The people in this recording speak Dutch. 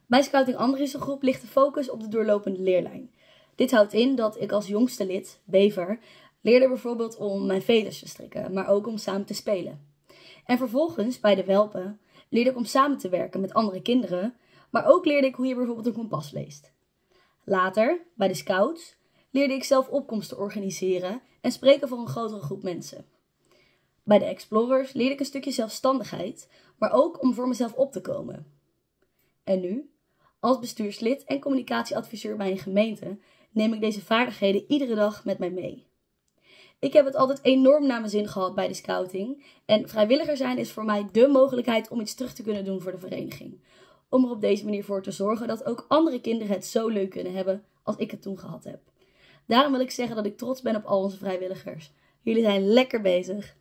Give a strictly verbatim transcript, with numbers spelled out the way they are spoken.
Bij Scouting Andriessen Groep ligt de focus op de doorlopende leerlijn. Dit houdt in dat ik als jongste lid, Bever, leerde bijvoorbeeld om mijn veders te strikken, maar ook om samen te spelen. En vervolgens, bij de Welpen, leerde ik om samen te werken met andere kinderen, maar ook leerde ik hoe je bijvoorbeeld een kompas leest. Later, bij de Scouts, leerde ik zelf opkomsten organiseren en spreken voor een grotere groep mensen. Bij de Explorers leerde ik een stukje zelfstandigheid, maar ook om voor mezelf op te komen. En nu, als bestuurslid en communicatieadviseur bij een gemeente, neem ik deze vaardigheden iedere dag met mij mee. Ik heb het altijd enorm naar mijn zin gehad bij de scouting en vrijwilliger zijn is voor mij dé mogelijkheid om iets terug te kunnen doen voor de vereniging. Om er op deze manier voor te zorgen dat ook andere kinderen het zo leuk kunnen hebben als ik het toen gehad heb. Daarom wil ik zeggen dat ik trots ben op al onze vrijwilligers. Jullie zijn lekker bezig.